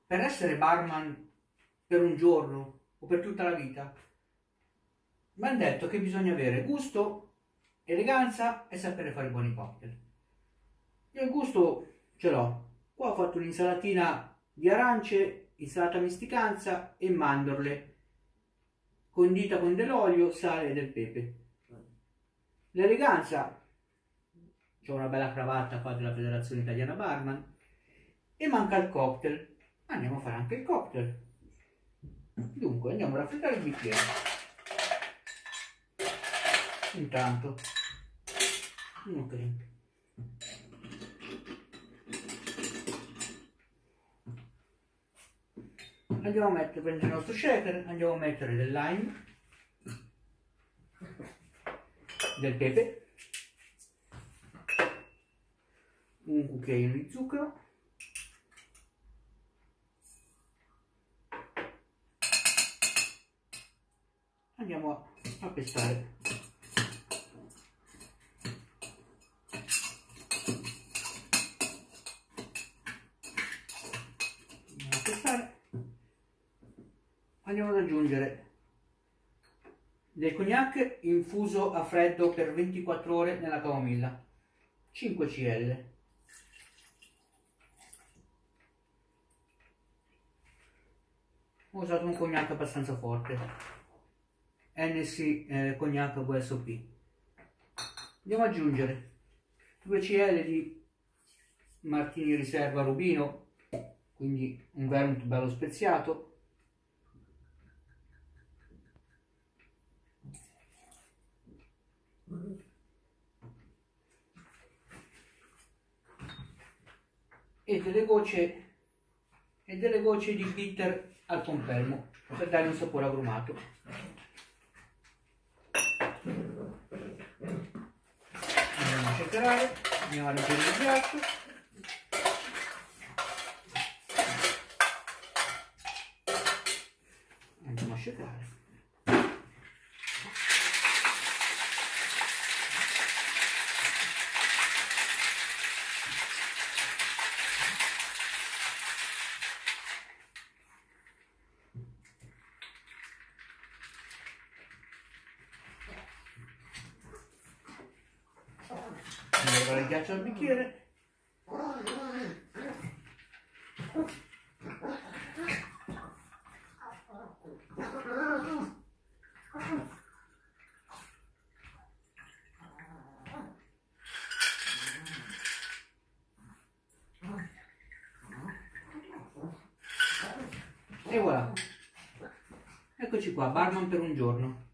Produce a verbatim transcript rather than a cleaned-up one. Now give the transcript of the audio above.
per essere barman per un giorno o per tutta la vita, mi hanno detto che bisogna avere gusto, eleganza e sapere fare buoni cocktail. Io il gusto ce l'ho. Qua ho fatto un'insalatina di arance, insalata misticanza e mandorle, condita con dell'olio, sale e del pepe. L'eleganza, c'ho una bella cravatta qua della Federazione Italiana Barman, e manca il cocktail. Andiamo a fare anche il cocktail. Dunque andiamo a raffreddare il bicchiere. Intanto ok, andiamo a mettere, prendere il nostro shaker, andiamo a mettere del lime, del pepe, un cucchiaino di zucchero, andiamo a, a pestare. Andiamo a pestare. Andiamo ad aggiungere del cognac infuso a freddo per ventiquattro ore nella camomilla, cinque centilitri. Ho usato un cognac abbastanza forte, N C eh, Cognac V S O P. Andiamo ad aggiungere due centilitri di Martini Riserva Rubino, quindi un vermouth bello speziato, e delle gocce e delle gocce di bitter al pompelmo per dare un sapore agrumato. Andiamo a shakerare, andiamo a riempire il ghiaccio. Andiamo a shakerare. Andiamo a il ghiaccio al bicchiere. E voilà, eccoci qua, barman per un giorno.